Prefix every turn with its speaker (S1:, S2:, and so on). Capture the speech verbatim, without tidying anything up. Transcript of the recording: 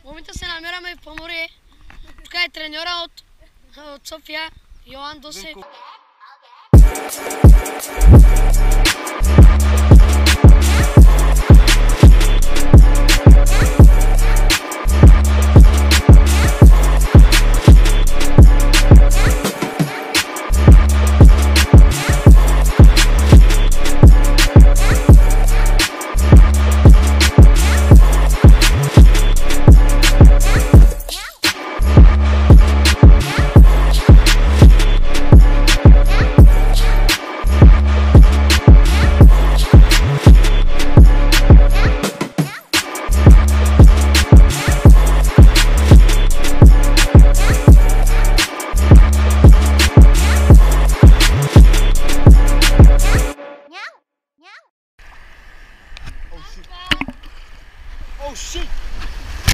S1: momentálně se naměráme v Pomorie. Tuka je trenéra od, od Sofia, Johan Dosy.